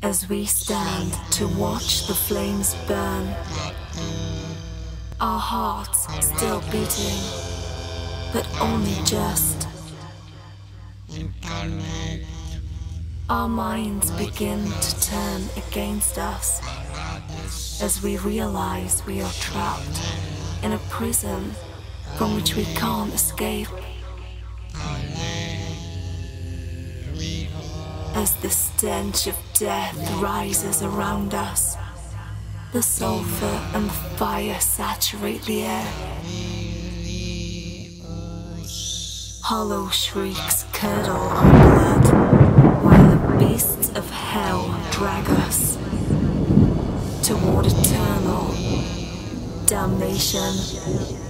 As we stand to watch the flames burn, our hearts still beating, but only just. Our minds begin to turn against us as we realize we are trapped in a prison from which we can't escape. As the stench of death rises around us, the sulfur and the fire saturate the air. Hollow shrieks curdle our blood, while the beasts of hell drag us toward eternal damnation.